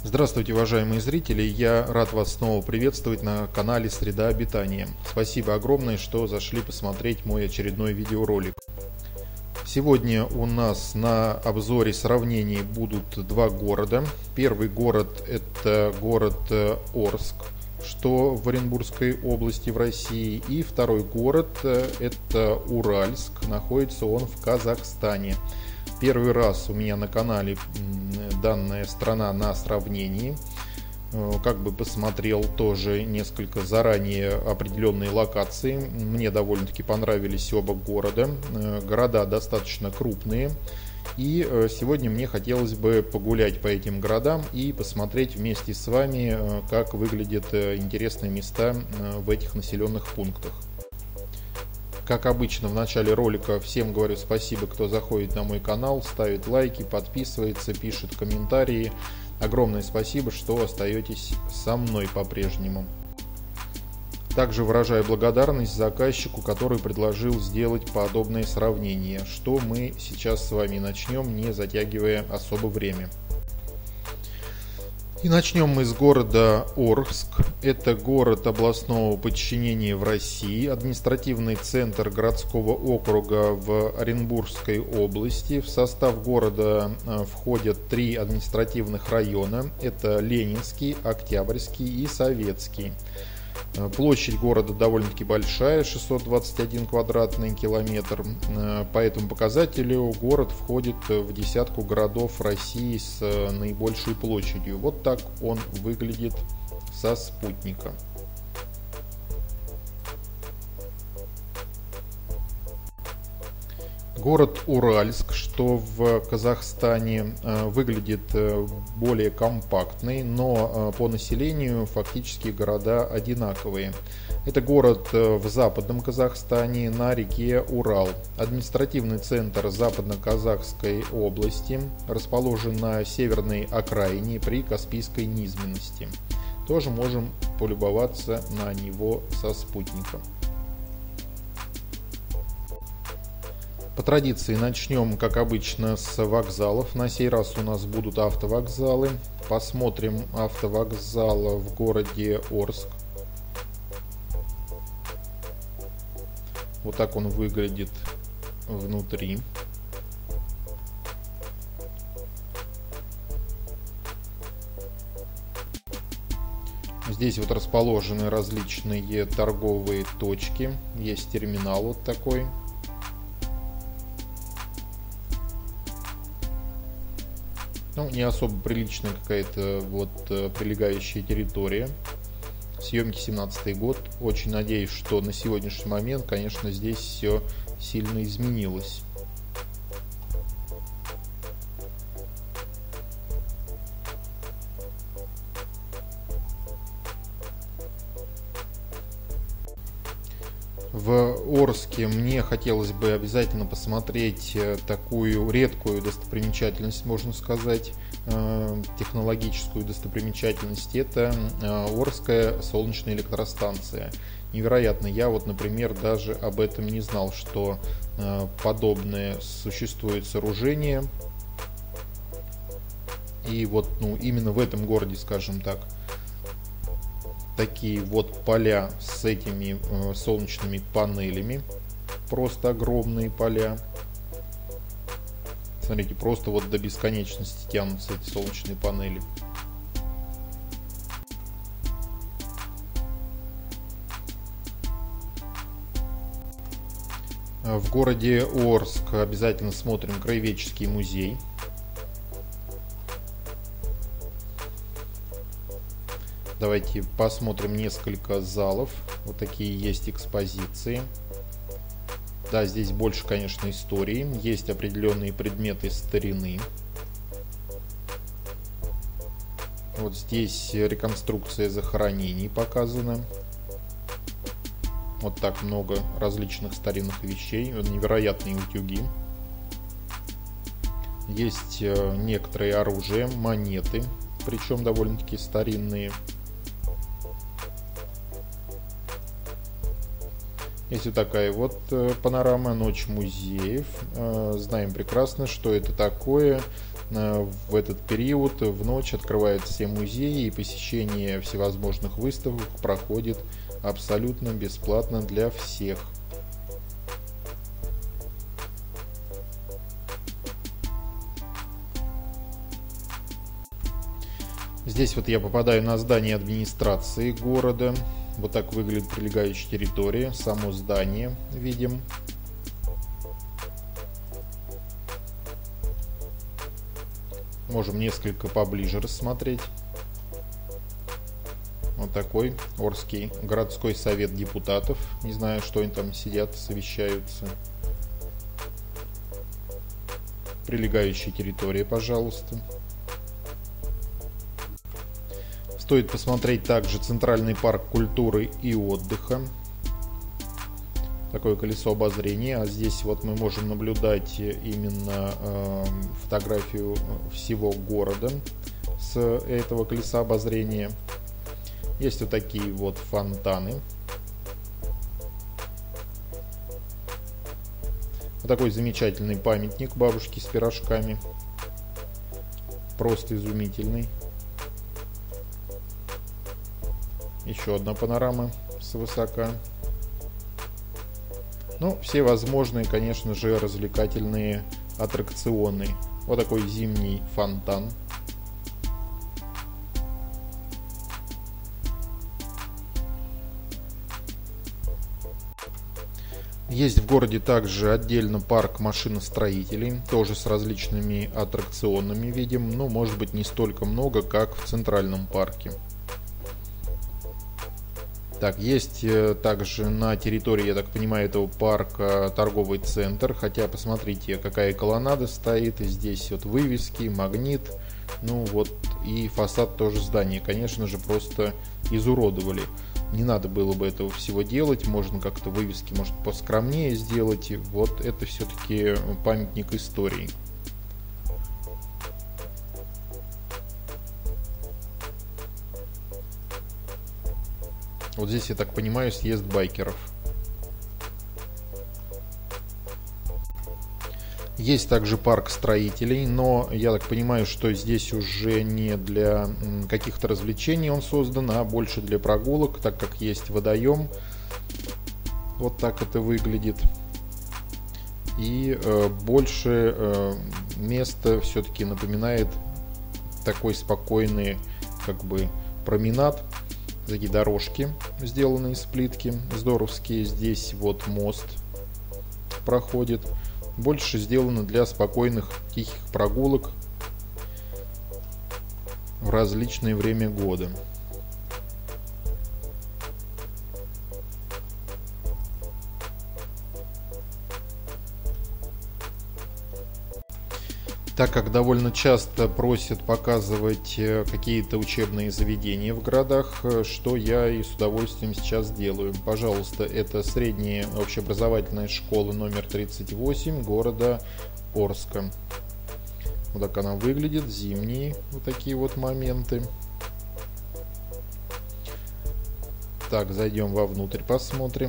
Здравствуйте, уважаемые зрители! Я рад вас снова приветствовать на канале Среда обитания. Спасибо огромное, что зашли посмотреть мой очередной видеоролик. Сегодня у нас на обзоре сравнений будут два города. Первый город — это город Орск, что в Оренбургской области в России. И второй город — это Уральск, находится он в Казахстане. Первый раз у меня на канале данная страна на сравнении. Как бы посмотрел тоже несколько заранее определенные локации. Мне довольно-таки понравились оба города. Города достаточно крупные. И сегодня мне хотелось бы погулять по этим городам и посмотреть вместе с вами, как выглядят интересные места в этих населенных пунктах. Как обычно, в начале ролика всем говорю спасибо, кто заходит на мой канал, ставит лайки, подписывается, пишет комментарии. Огромное спасибо, что остаетесь со мной по-прежнему. Также выражаю благодарность заказчику, который предложил сделать подобное сравнение, что мы сейчас с вами начнем, не затягивая особо время. И начнем мы с города Орск. Это город областного подчинения в России, административный центр городского округа в Оренбургской области. В состав города входят три административных района. Это Ленинский, Октябрьский и Советский. Площадь города довольно-таки большая, 621 квадратный километр. По этому показателю город входит в десятку городов России с наибольшей площадью. Вот так он выглядит со спутника. Город Уральск, что в Казахстане, выглядит более компактный, но по населению фактически города одинаковые. Это город в западном Казахстане на реке Урал. Административный центр Западно-Казахской области, расположен на северной окраине при Каспийской низменности. Тоже можем полюбоваться на него со спутника. По традиции начнем, как обычно, с вокзалов. На сей раз у нас будут автовокзалы. Посмотрим автовокзал в городе Орск. Вот так он выглядит внутри. Здесь вот расположены различные торговые точки. Есть терминал вот такой. Ну, не особо приличная какая-то вот прилегающая территория. Съемки 17-й год. Очень надеюсь, что на сегодняшний момент, конечно, здесь все сильно изменилось. В Орске мне хотелось бы обязательно посмотреть такую редкую достопримечательность, можно сказать, технологическую достопримечательность. Это Орская солнечная электростанция. Невероятно, я вот, например, даже об этом не знал, что подобное существует сооружение. И вот, именно в этом городе, скажем так, такие вот поля с этими солнечными панелями, просто огромные поля. Смотрите, просто вот до бесконечности тянутся эти солнечные панели. В городе Орск обязательно смотрим краеведческий музей. Давайте посмотрим несколько залов. Вот такие есть экспозиции. Да, здесь больше, конечно, истории. Есть определенные предметы старины. Вот здесь реконструкция захоронений показана. Вот так много различных старинных вещей. Невероятные утюги. Есть некоторые оружия, монеты, причем довольно-таки старинные. Есть вот такая вот панорама, ночь музеев. Знаем прекрасно, что это такое. в этот период в ночь открывают все музеи, и посещение всевозможных выставок проходит абсолютно бесплатно для всех. Здесь вот я попадаю на здание администрации города. Вот так выглядит прилегающая территория. Само здание видим. Можем несколько поближе рассмотреть. Вот такой Орский городской совет депутатов. Не знаю, что они там сидят, совещаются. Прилегающая территория, пожалуйста. Стоит посмотреть также Центральный парк культуры и отдыха. Такое колесо обозрения. А здесь вот мы можем наблюдать именно фотографию всего города с этого колеса обозрения. Есть вот такие вот фонтаны. Вот такой замечательный памятник бабушке с пирожками. Просто изумительный. Еще одна панорама свысока. Ну, все возможные, конечно же, развлекательные аттракционы. Вот такой зимний фонтан. Есть в городе также отдельно парк машиностроителей, тоже с различными аттракционами видим, но может быть не столько много, как в Центральном парке. Так, есть также на территории, я так понимаю, этого парка торговый центр, хотя посмотрите, какая колоннада стоит, и здесь вот вывески, магнит, ну вот и фасад тоже здания, конечно же, просто изуродовали. Не надо было бы этого всего делать, можно как-то вывески, может, поскромнее сделать, вот это все-таки памятник истории. Вот здесь, я так понимаю, съезд байкеров. Есть также парк строителей, но я так понимаю, что здесь уже не для каких-то развлечений он создан, а больше для прогулок, так как есть водоем. Вот так это выглядит. И больше место все-таки напоминает такой спокойный как бы променад. Такие дорожки, сделанные из плитки, здоровские. Здесь вот мост проходит. Больше сделано для спокойных, тихих прогулок в различное время года. Так как довольно часто просят показывать какие-то учебные заведения в городах, что я и с удовольствием сейчас делаю. Пожалуйста, это средняя общеобразовательная школа номер 38 города Орска. Вот так она выглядит, зимние вот такие вот моменты. Так, зайдем вовнутрь, посмотрим.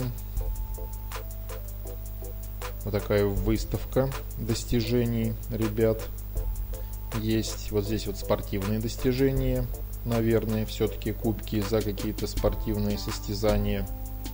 Вот такая выставка достижений ребят есть. Вот здесь вот спортивные достижения, наверное, все-таки кубки за какие-то спортивные состязания.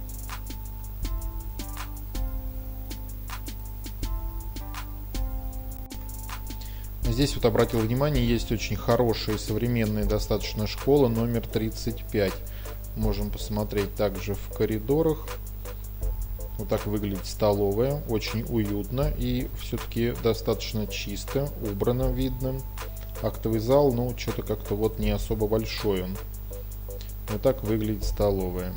Здесь вот обратил внимание, есть очень хорошая современная достаточно школа номер 35. Можем посмотреть также в коридорах. Вот так выглядит столовая, очень уютно и все-таки достаточно чисто, убрано видно. Актовый зал, ну что-то как-то вот не особо большой он. Вот так выглядит столовая.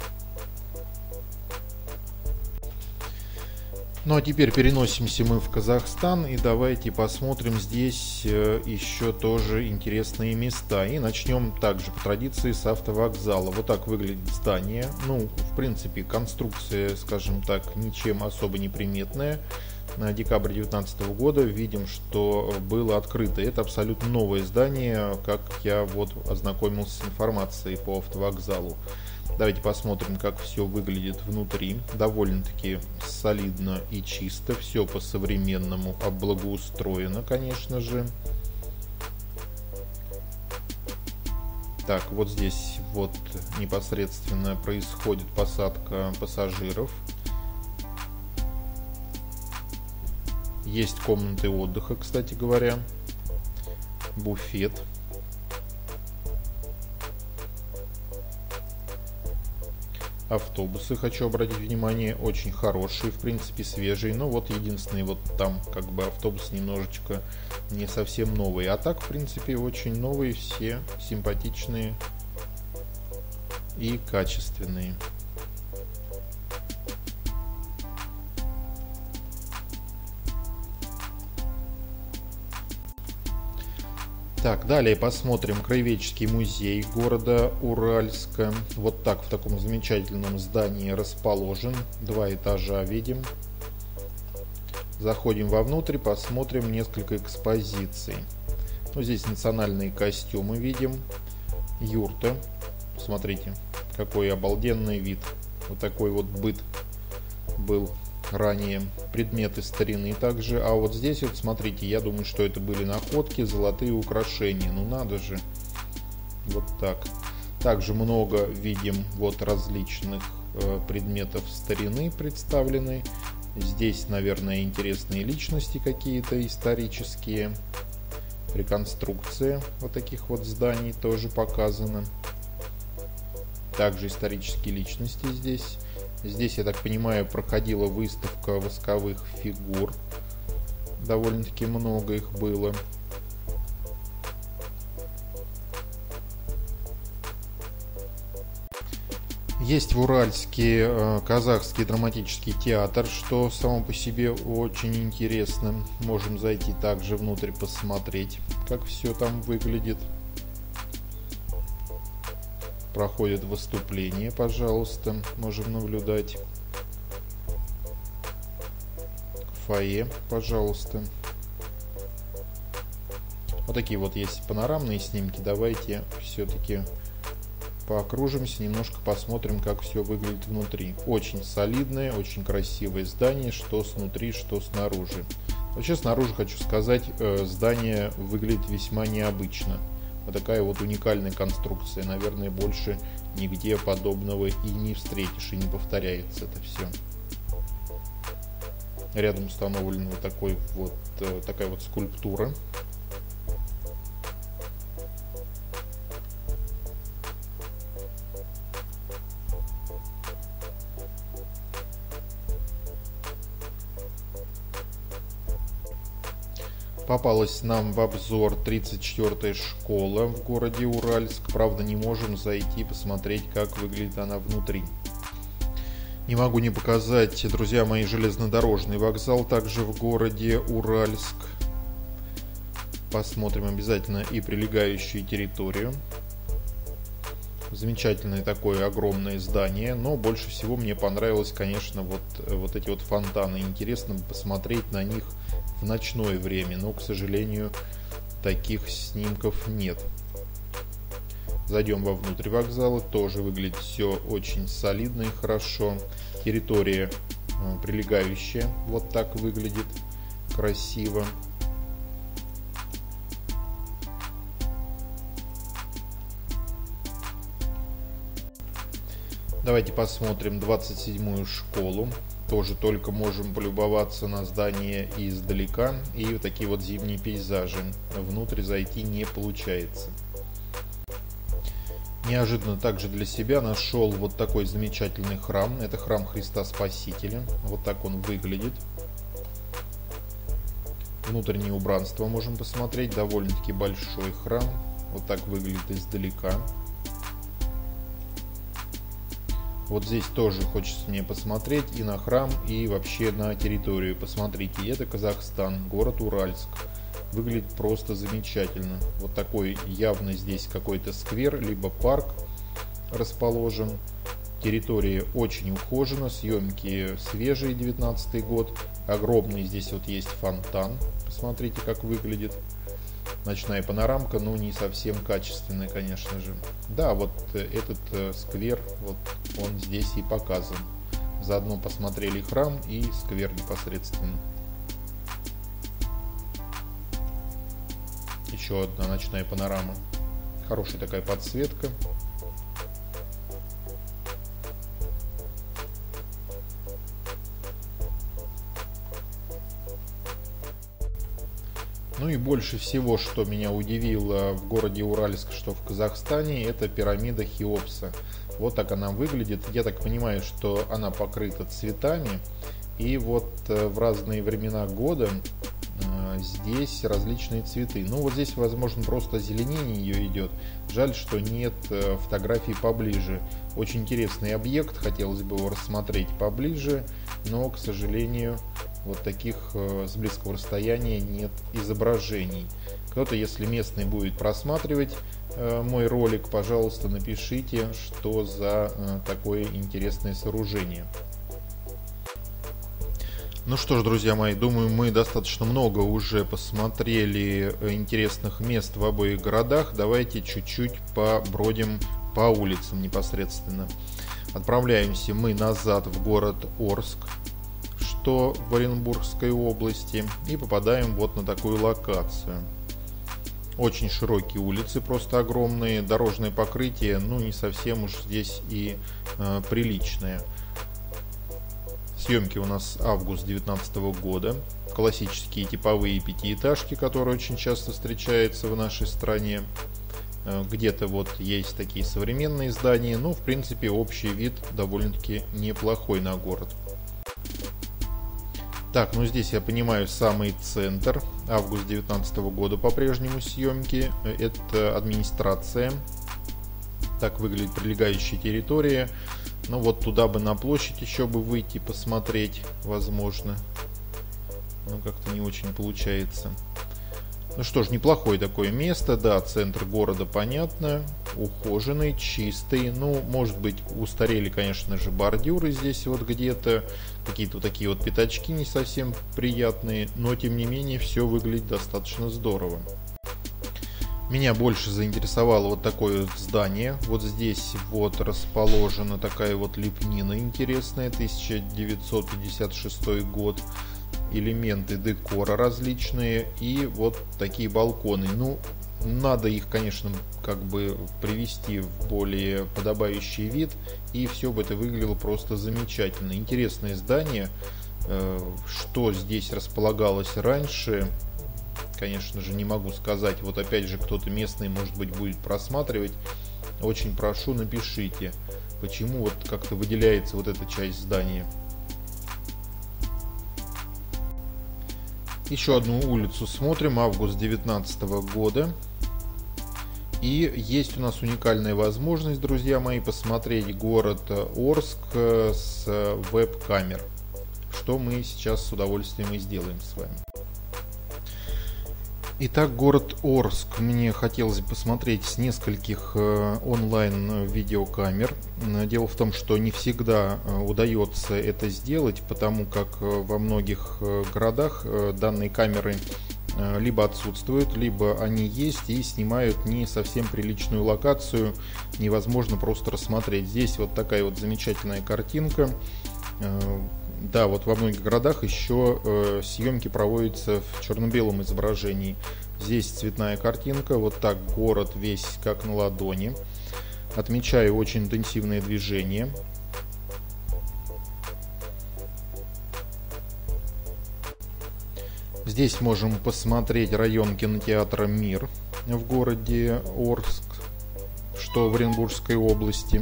Ну а теперь переносимся мы в Казахстан и давайте посмотрим здесь еще тоже интересные места. И начнем также по традиции с автовокзала. Вот так выглядит здание. Ну, в принципе, конструкция, скажем так, ничем особо не приметная. На декабрь 2019 года видим, что было открыто. Это абсолютно новое здание, как я вот ознакомился с информацией по автовокзалу. Давайте посмотрим, как все выглядит внутри. Довольно-таки солидно и чисто. Все по-современному, облагоустроено, конечно же. Так, вот здесь вот непосредственно происходит посадка пассажиров. Есть комнаты отдыха, кстати говоря. Буфет. Автобусы, хочу обратить внимание, очень хорошие, в принципе свежие, но вот единственный вот там как бы автобус немножечко не совсем новый, а так в принципе очень новые, все симпатичные и качественные. Так, далее посмотрим краеведческий музей города Уральска. Вот так в таком замечательном здании расположен. 2 этажа видим. Заходим вовнутрь, посмотрим несколько экспозиций. Ну, здесь национальные костюмы видим. Юрта. Смотрите, какой обалденный вид. Вот такой вот быт был ранее. Предметы старины также. А вот здесь вот смотрите, я думаю, что это были находки, золотые украшения. Ну надо же. Вот так. Также много видим вот различных предметов старины представлены. Здесь, наверное, интересные личности какие-то исторические. Реконструкция вот таких вот зданий тоже показана. Также исторические личности здесь. Здесь, я так понимаю, проходила выставка восковых фигур. Довольно-таки много их было. Есть в Уральске казахский драматический театр, что само по себе очень интересно. Можем зайти также внутрь посмотреть, как все там выглядит. Проходят выступления, пожалуйста, можем наблюдать. Фойе, пожалуйста. Вот такие вот есть панорамные снимки. Давайте все-таки поокружимся, немножко посмотрим, как все выглядит внутри. Очень солидное, очень красивое здание, что снутри, что снаружи. Вообще, снаружи, хочу сказать, здание выглядит весьма необычно. Вот такая вот уникальная конструкция. Наверное, больше нигде подобного и не встретишь, и не повторяется это все. Рядом установлена вот такая вот скульптура. Попалась нам в обзор 34-я школа в городе Уральск. Правда, не можем зайти посмотреть, как выглядит она внутри. Не могу не показать, друзья мои, железнодорожный вокзал также в городе Уральск. Посмотрим обязательно и прилегающую территорию. Замечательное такое огромное здание, но больше всего мне понравилось, конечно, вот эти вот фонтаны. Интересно посмотреть на них в ночное время, но, к сожалению, таких снимков нет. Зайдем вовнутрь вокзала, тоже выглядит все очень солидно и хорошо. Территория прилегающая вот так выглядит красиво. Давайте посмотрим 27-ю школу. Тоже только можем полюбоваться на здание издалека. И вот такие вот зимние пейзажи. Внутрь зайти не получается. Неожиданно также для себя нашел вот такой замечательный храм. Это храм Христа Спасителя. Вот так он выглядит. Внутреннее убранство можем посмотреть. Довольно-таки большой храм. Вот так выглядит издалека. Вот здесь тоже хочется мне посмотреть и на храм, и вообще на территорию. Посмотрите, это Казахстан, город Уральск. Выглядит просто замечательно. Вот такой явно здесь какой-то сквер, либо парк расположен. Территория очень ухожена, съемки свежие, 19-й год. Огромный здесь вот есть фонтан. Посмотрите, как выглядит. Ночная панорамка, но не совсем качественная, конечно же. Да, вот этот сквер, вот он здесь и показан. Заодно посмотрели храм и сквер непосредственно. Еще одна ночная панорама. Хорошая такая подсветка. Ну и больше всего, что меня удивило в городе Уральск, что в Казахстане, это пирамида Хеопса. Вот так она выглядит. Я так понимаю, что она покрыта цветами. И вот в разные времена года здесь различные цветы. Ну вот здесь, возможно, просто озеленение ее идет. Жаль, что нет фотографий поближе. Очень интересный объект, хотелось бы его рассмотреть поближе, но, к сожалению, вот таких с близкого расстояния нет изображений. Кто-то, если местный, будет просматривать мой ролик, пожалуйста, напишите, что за такое интересное сооружение. Ну что ж, друзья мои, думаю, мы достаточно много уже посмотрели интересных мест в обоих городах. Давайте чуть-чуть побродим по улицам непосредственно. Отправляемся мы назад в город Орск, что в Оренбургской области, и попадаем вот на такую локацию. Очень широкие улицы, просто огромные, дорожное покрытие, ну не совсем уж здесь и приличное. Съемки у нас август 2019 года. Классические типовые пятиэтажки, которые очень часто встречаются в нашей стране. Где-то вот есть такие современные здания, но в принципе общий вид довольно-таки неплохой на город. Так, ну здесь я понимаю самый центр. Август 2019 года по-прежнему съемки. Это администрация. Так выглядит прилегающая территория. Ну вот туда бы на площадь еще бы выйти, посмотреть, возможно. Но как-то не очень получается. Ну что ж, неплохое такое место. Да, центр города, понятно. Ухоженный, чистый. Ну, может быть, устарели, конечно же, бордюры здесь вот где-то. Какие-то вот такие вот пятачки не совсем приятные. Но, тем не менее, все выглядит достаточно здорово. Меня больше заинтересовало вот такое вот здание. Вот здесь вот расположена такая вот лепнина интересная, 1956 год. Элементы декора различные и вот такие балконы. Ну, надо их, конечно, как бы привести в более подобающий вид, и все бы это выглядело просто замечательно. Интересное здание. Что здесь располагалось раньше, конечно же, не могу сказать. Вот опять же, кто-то местный, может быть, будет просматривать. Очень прошу, напишите, почему вот как-то выделяется вот эта часть здания. Еще одну улицу смотрим, август 2019 года. И есть у нас уникальная возможность, друзья мои, посмотреть город Орск с веб-камер, что мы сейчас с удовольствием и сделаем с вами. Итак, город Орск мне хотелось бы посмотреть с нескольких онлайн видеокамер. Дело в том, что не всегда удается это сделать, потому как во многих городах данные камеры либо отсутствуют, либо они есть и снимают не совсем приличную локацию, невозможно просто рассмотреть. Здесь вот такая вот замечательная картинка. Да, вот во многих городах еще съемки проводятся в черно-белом изображении. Здесь цветная картинка, вот так город весь как на ладони. Отмечаю очень интенсивное движение. Здесь можем посмотреть район кинотеатра «Мир» в городе Орск, что в Оренбургской области.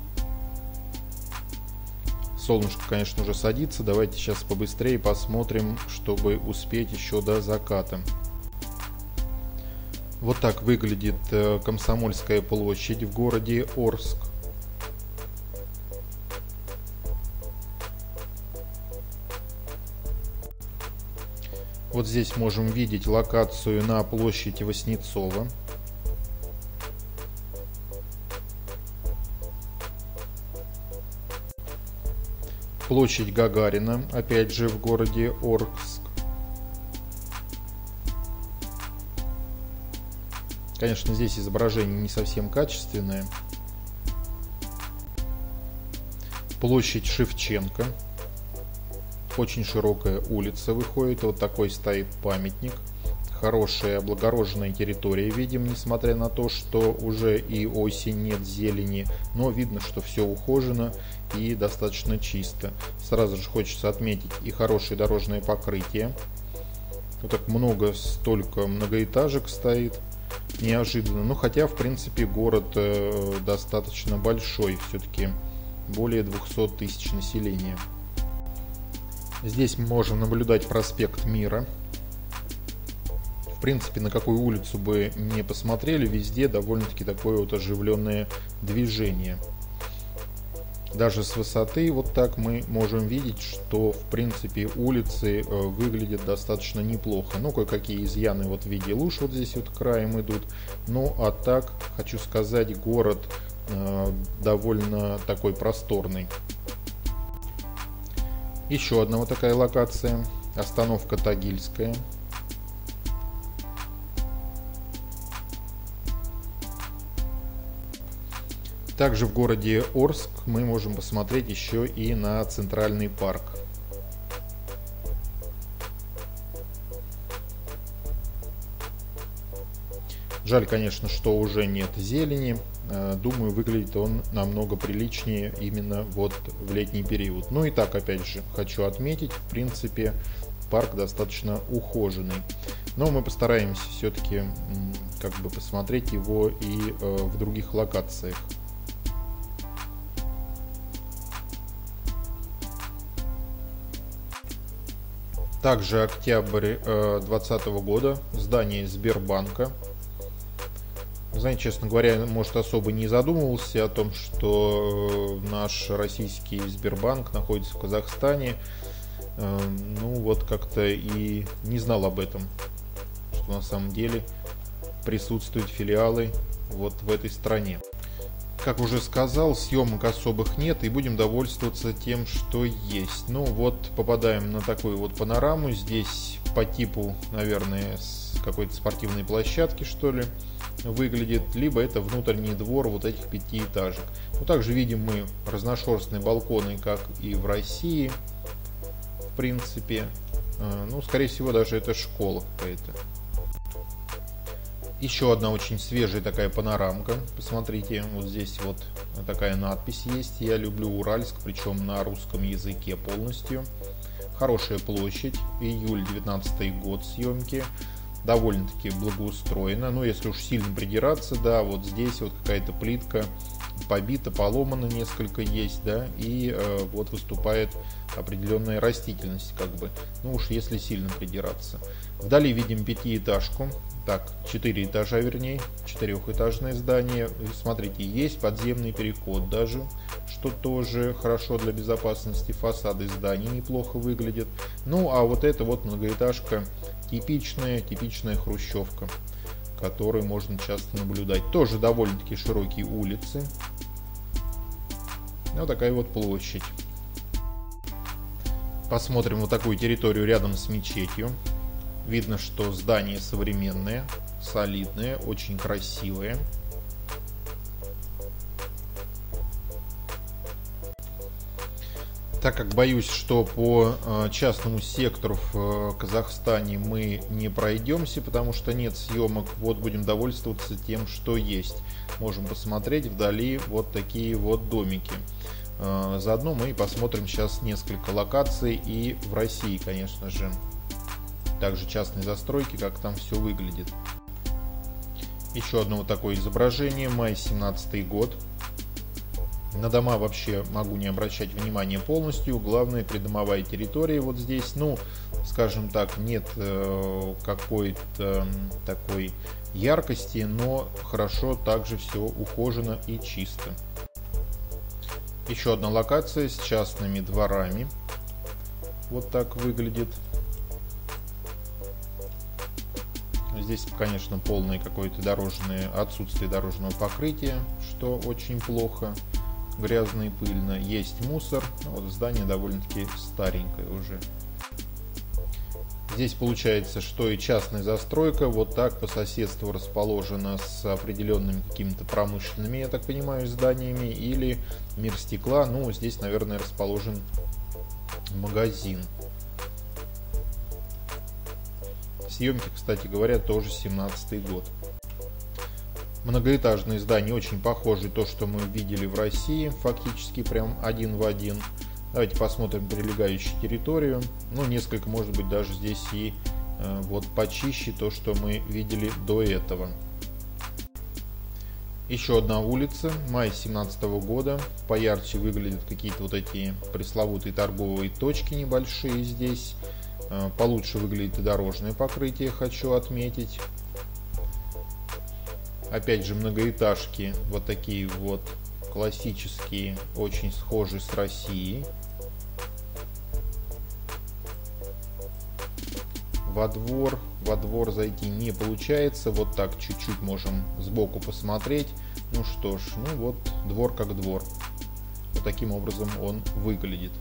Солнышко, конечно, уже садится. Давайте сейчас побыстрее посмотрим, чтобы успеть еще до заката. Вот так выглядит Комсомольская площадь в городе Орск. Вот здесь можем видеть локацию на площади Васнецова. Площадь Гагарина, опять же в городе Орск. Конечно, здесь изображение не совсем качественное. Площадь Шевченко. Очень широкая улица выходит. Вот такой стоит памятник. хорошая облагороженная территория видим, несмотря на то, что уже и осень, нет зелени, но видно, что все ухожено и достаточно чисто. Сразу же хочется отметить и хорошее дорожное покрытие. Вот так много, столько многоэтажек стоит, неожиданно. Ну, хотя, в принципе, город достаточно большой, все-таки более 200 тысяч населения. Здесь мы можем наблюдать проспект Мира. В принципе, на какую улицу бы не посмотрели, везде довольно-таки такое вот оживленное движение. Даже с высоты вот так мы можем видеть, что в принципе улицы выглядят достаточно неплохо. Ну, кое-какие изъяны вот в виде луж вот здесь вот краем идут. Ну, а так, хочу сказать, город довольно такой просторный. Еще одна вот такая локация. Остановка Тагильская. Также в городе Орск мы можем посмотреть еще и на Центральный парк. Жаль, конечно, что уже нет зелени. Думаю, выглядит он намного приличнее именно вот в летний период. Ну и так, опять же, хочу отметить, в принципе, парк достаточно ухоженный. Но мы постараемся все-таки как бы посмотреть его и в других локациях. Также октябрь 2020 года, здание Сбербанка. Знаете, честно говоря, может, особо не задумывался о том, что наш российский Сбербанк находится в Казахстане. Ну вот как-то и не знал об этом, что на самом деле присутствуют филиалы вот в этой стране. Как уже сказал, съемок особых нет, и будем довольствоваться тем, что есть. Ну вот попадаем на такую вот панораму. Здесь по типу, наверное, с какой-то спортивной площадки, что ли, выглядит. Либо это внутренний двор вот этих пятиэтажек. Ну, также видим мы разношерстные балконы, как и в России, в принципе. Ну, скорее всего, даже это школа какая-то. Еще одна очень свежая такая панорамка. Посмотрите, вот здесь вот такая надпись есть. Я люблю Уральск, причем на русском языке полностью. Хорошая площадь. Июль 19 год съемки. Довольно-таки благоустроено. Но если уж сильно придираться, да, вот здесь вот какая-то плитка побита, поломана несколько есть, да, и вот выступает определенная растительность, как бы. Ну уж если сильно придираться. Вдали видим пятиэтажку. Так, 4 этажа, вернее, четырехэтажное здание. Смотрите, есть подземный переход даже, что тоже хорошо для безопасности. Фасады зданий неплохо выглядят. Ну, а вот это вот многоэтажка, типичная хрущевка, которую можно часто наблюдать. Тоже довольно-таки широкие улицы. Вот такая вот площадь. Посмотрим вот такую территорию рядом с мечетью. Видно, что здание современное, солидное, очень красивое. Так как боюсь, что по частному сектору в Казахстане мы не пройдемся, потому что нет съемок, вот будем довольствоваться тем, что есть. Можем посмотреть вдали вот такие вот домики. Заодно мы посмотрим сейчас несколько локаций и в России, конечно же. Также частные застройки, как там все выглядит. Еще одно вот такое изображение, май 17 год. На дома вообще могу не обращать внимания полностью. Главное, придомовая территория вот здесь. Ну, скажем так, нет какой-то такой яркости, но хорошо также все ухожено и чисто. Еще одна локация с частными дворами. Вот так выглядит. Здесь, конечно, полное какое-то отсутствие дорожного покрытия, что очень плохо. Грязно и пыльно. Есть мусор. Вот здание довольно-таки старенькое уже. Здесь получается, что и частная застройка вот так по соседству расположена с определенными какими-то промышленными, я так понимаю, зданиями, или мир стекла. Ну, здесь, наверное, расположен магазин. Съемки, кстати говоря, тоже 17 год. Многоэтажные здания, очень похожи то, что мы видели в России, фактически прям один в один. Давайте посмотрим прилегающую территорию. Ну, несколько, может быть, даже здесь и вот почище то, что мы видели до этого. Еще одна улица, май 2017 года. Поярче выглядят какие-то вот эти пресловутые торговые точки небольшие здесь. Получше выглядит и дорожное покрытие, хочу отметить. Опять же, многоэтажки, вот такие вот классические, очень схожи с Россией. Во двор зайти не получается, вот так чуть-чуть можем сбоку посмотреть. Ну что ж, ну вот двор как двор. Вот таким образом он выглядит.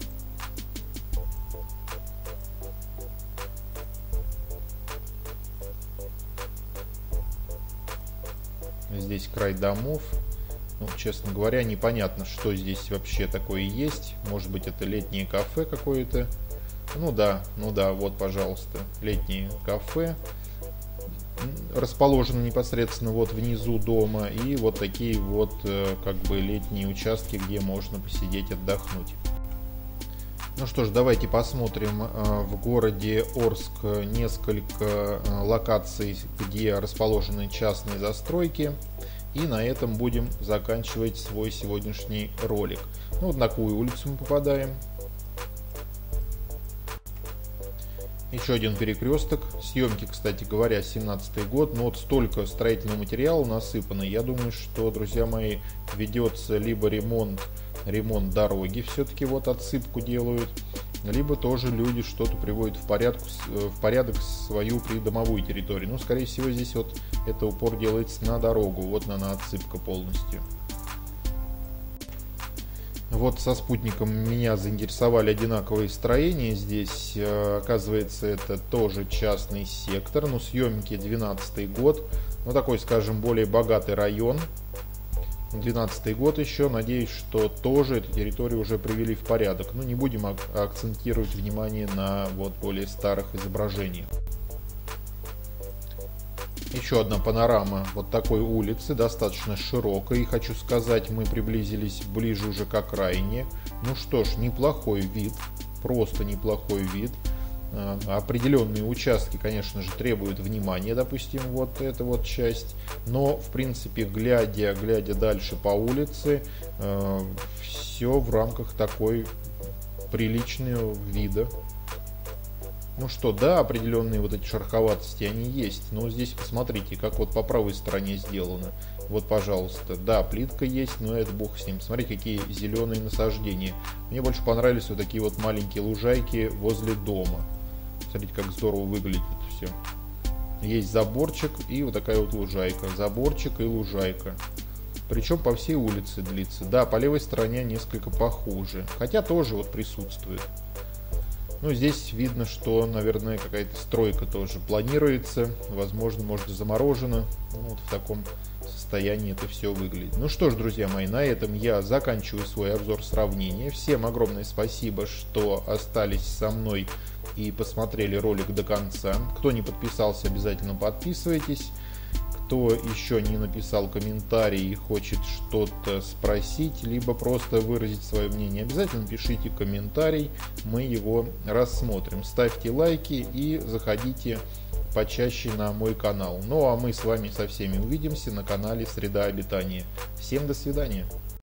Здесь край домов. Ну, честно говоря, непонятно, что здесь вообще такое есть. Может быть, это летнее кафе какое-то. Ну да, вот, пожалуйста, летнее кафе. Расположено непосредственно вот внизу дома. И вот такие вот как бы летние участки, где можно посидеть, отдохнуть. Ну что ж, давайте посмотрим в городе Орск несколько локаций, где расположены частные застройки. И на этом будем заканчивать свой сегодняшний ролик. Ну вот на какую улицу мы попадаем. Еще один перекресток. Съемки, кстати говоря, 17 год. Но вот столько строительного материала насыпано. Я думаю, что, друзья мои, ведется либо ремонт дороги, все-таки вот отсыпку делают, либо тоже люди что-то приводят в порядок свою придомовую территорию. Ну, скорее всего, здесь вот это упор делается на дорогу. Вот она отсыпка полностью. Вот со спутником меня заинтересовали одинаковые строения. Здесь, оказывается, это тоже частный сектор. Но съемки 12 год. Ну, такой, скажем, более богатый район. 12 год еще. Надеюсь, что тоже эту территорию уже привели в порядок. Но не будем акцентировать внимание на вот более старых изображениях. Еще одна панорама вот такой улицы, достаточно широкой. И хочу сказать, мы приблизились ближе уже к окраине. Ну что ж, неплохой вид, просто неплохой вид. Определенные участки, конечно же, требуют внимания, допустим, вот эта вот часть. Но, в принципе, глядя дальше по улице, все в рамках такой приличного вида. Ну что, да, определенные вот эти шероховатости, они есть, но здесь посмотрите, как вот по правой стороне сделано. Вот, пожалуйста, да, плитка есть, но это бог с ним. Смотрите, какие зеленые насаждения. Мне больше понравились вот такие вот маленькие лужайки возле дома. Смотрите, как здорово выглядит это все. Есть заборчик и вот такая вот лужайка. Заборчик и лужайка. Причем по всей улице длится. Да, по левой стороне несколько похуже, хотя тоже вот присутствует. Ну, здесь видно, что, наверное, какая-то стройка тоже планируется. Возможно, может, заморожена. Ну, вот в таком состоянии это все выглядит. Ну что ж, друзья мои, на этом я заканчиваю свой обзор сравнения. Всем огромное спасибо, что остались со мной и посмотрели ролик до конца. Кто не подписался, обязательно подписывайтесь. Кто еще не написал комментарий и хочет что-то спросить, либо просто выразить свое мнение, обязательно пишите комментарий, мы его рассмотрим. Ставьте лайки и заходите почаще на мой канал. Ну а мы с вами со всеми увидимся на канале Среда Обитания. Всем до свидания.